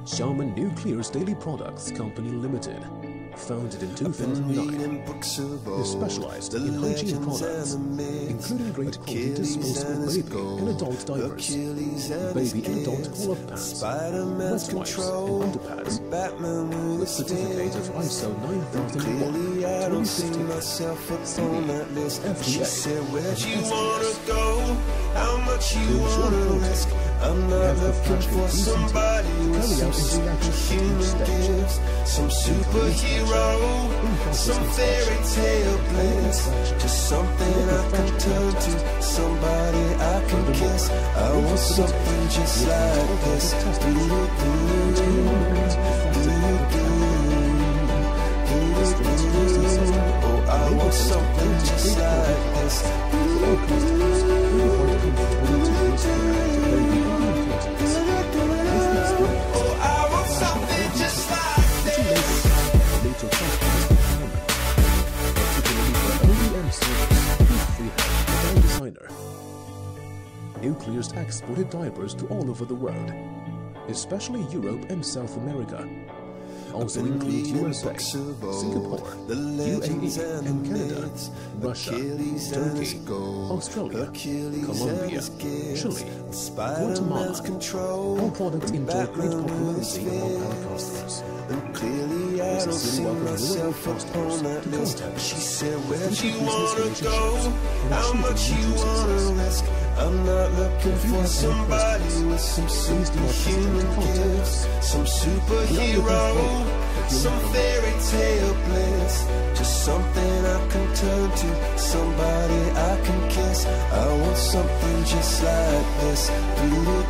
Xiamen Nuclear's Daily Products Company Limited, founded in 2009, is specialized in hygiene products, including great quality disposable baby and adult diapers, baby and adult collar pads, wet wipes and underpads, with certificate of ISO 9001, 2015, FDA, how much you wanna risk? I'm not looking for somebody with some superhuman gifts, some superhero, some fairy tale bliss, just something I can turn to, somebody I can kiss. I want something just like this. Oh, I want something just like this. Nuclear's exported diapers to all over the world, especially Europe and South America. Also include USA, Singapore, UAE and Canada, Russia, Turkey, Australia, Colombia, Chile, Guatemala. Our products enjoy great popularity among our customers. Clearly I don't see myself upon that list. She said, where do you wanna go? How much you wanna risk? I'm not looking for somebody with some superhuman gifts, some superhero, some fairy tale bliss, just something I can turn to, somebody I can kiss. I want something just like this.